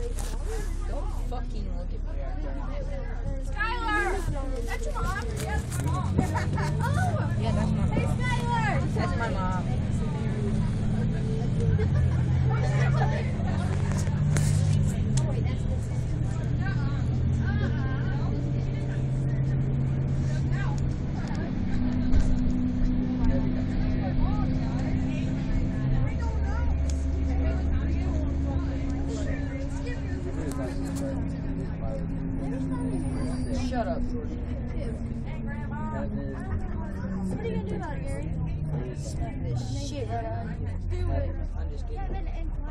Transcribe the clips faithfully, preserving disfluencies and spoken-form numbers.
Don't fucking look at me right now. Skylar! That's your mom? Yeah, that's my mom. Oh! Yeah, that's my mom. Hey, Skylar! That's my mom. Shut up, Jordan. What are you gonna do about it, Gary? Smack this shit right out of you. I'm just kidding.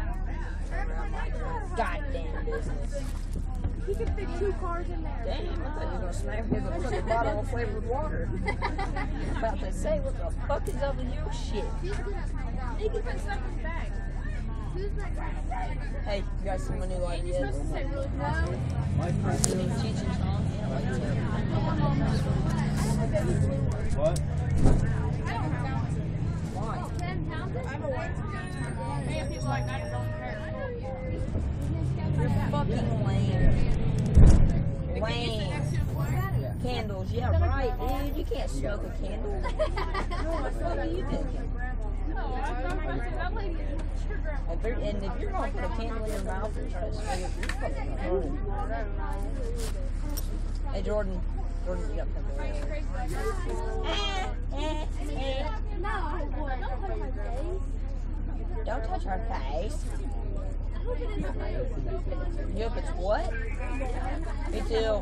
Goddamn business. He can fit two cars in there. Damn, I thought you were gonna smack me with a fucking bottle of flavored water. About to say, what the fuck is up with your shit? He can put stuff in his bag. Hey, you guys see my new idea? You're supposed to say really no. Cheech and Chong? Yeah, like that. What? I don't count. Why? I have a wife. Man, people like that don't care. You're fucking lame. Lame. Candles, yeah, right, dude. You can't smoke a candle. What the fuck are you thinking? No, I'm not that lady. It's your grandma. If you're, and if you're gonna put a candle in your mouth and try to smoke it, you're fucking retarded. Hey, Jordan. Jordan, you got pimple. Are you crazy like that? No, boy, don't touch my face. Don't touch our face. I hope it isn't my face. You hope it's what? Me too.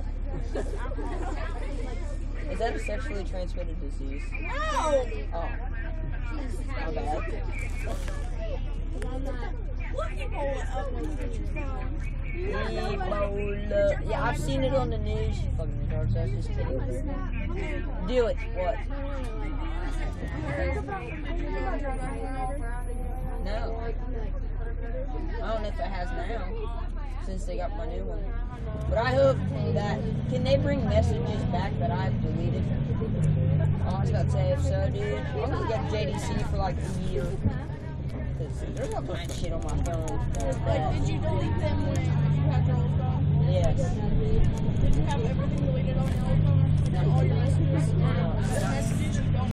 Is that a sexually transmitted disease? No! Oh. My bad. Look, Ebola uploads pictures now. Ebola. Yeah, I've seen it on the news. You fucking retards. I was just kidding. Do it. What? No. I don't know if it has now, since they got my new one. But I hope that, can they bring messages back that I've deleted? Oh, I was about to say, if so, dude, I'm gonna get J D C for like a year. Cause there's all kinds of shit on my phone. Like, did you delete them when you had your old phone? Yes. Did you have everything deleted on your old phone? Like all your messages?